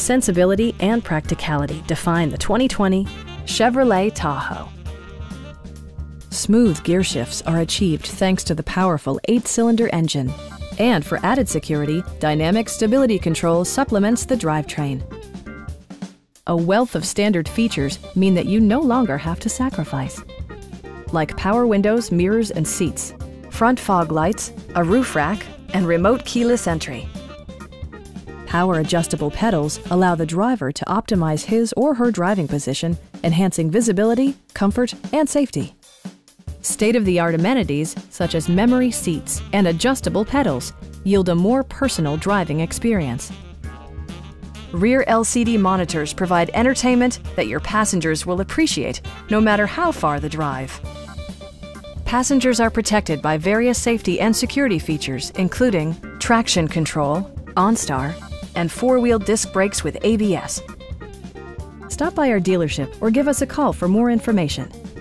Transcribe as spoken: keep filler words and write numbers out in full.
Sensibility and practicality define the twenty twenty Chevrolet Tahoe. Smooth gear shifts are achieved thanks to the powerful eight-cylinder engine. And for added security, Dynamic Stability Control supplements the drivetrain. A wealth of standard features mean that you no longer have to sacrifice, like power windows, mirrors, and seats, front fog lights, a roof rack, and remote keyless entry. Power adjustable pedals allow the driver to optimize his or her driving position, enhancing visibility, comfort, and safety. State-of-the-art amenities such as memory seats and adjustable pedals yield a more personal driving experience. Rear L C D monitors provide entertainment that your passengers will appreciate no matter how far the drive. Passengers are protected by various safety and security features, including traction control, OnStar, and four-wheel disc brakes with A B S. Stop by our dealership or give us a call for more information.